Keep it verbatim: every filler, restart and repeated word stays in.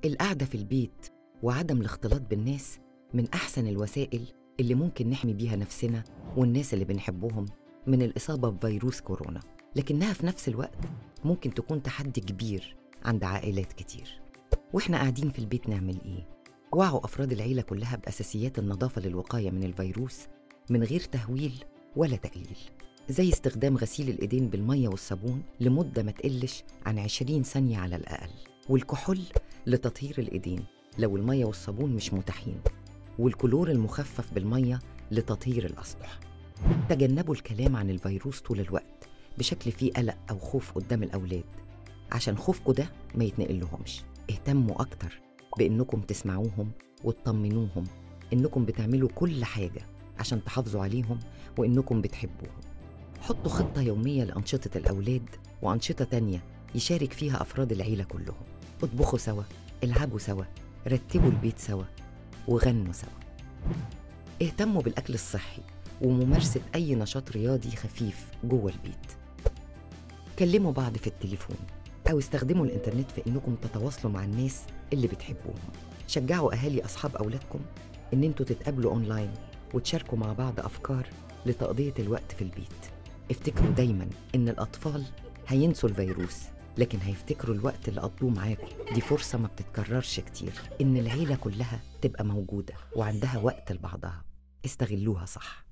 القعدة في البيت وعدم الاختلاط بالناس من أحسن الوسائل اللي ممكن نحمي بيها نفسنا والناس اللي بنحبهم من الإصابة بفيروس كورونا، لكنها في نفس الوقت ممكن تكون تحدي كبير عند عائلات كتير. وإحنا قاعدين في البيت نعمل إيه؟ وعوا أفراد العيلة كلها بأساسيات النظافة للوقاية من الفيروس من غير تهويل ولا تقليل، زي استخدام غسيل الإيدين بالمية والصابون لمدة ما تقلش عن عشرين ثانية على الأقل، والكحول لتطهير الإيدين لو المية والصابون مش متاحين، والكلور المخفف بالمية لتطهير الأسطح. تجنبوا الكلام عن الفيروس طول الوقت بشكل فيه قلق أو خوف قدام الأولاد، عشان خوفكوا ده ما يتنقلهمش. اهتموا أكتر بإنكم تسمعوهم وتطمنوهم إنكم بتعملوا كل حاجة عشان تحافظوا عليهم وإنكم بتحبوهم. حطوا خطة يومية لأنشطة الأولاد وأنشطة تانية يشارك فيها أفراد العيلة كلهم. اطبخوا سوا، العبوا سوا، رتبوا البيت سوا، وغنوا سوا. اهتموا بالأكل الصحي وممارسة أي نشاط رياضي خفيف جوه البيت. كلموا بعض في التليفون أو استخدموا الإنترنت في إنكم تتواصلوا مع الناس اللي بتحبوهم. شجعوا أهالي أصحاب أولادكم إن انتوا تتقابلوا أونلاين وتشاركوا مع بعض أفكار لتقضية الوقت في البيت. افتكروا دايماً إن الأطفال هينسوا الفيروس، لكن هيفتكروا الوقت اللي قضوه معاكم. دي فرصة ما بتتكررش كتير، إن العيلة كلها تبقى موجودة وعندها وقت لبعضها. استغلوها صح.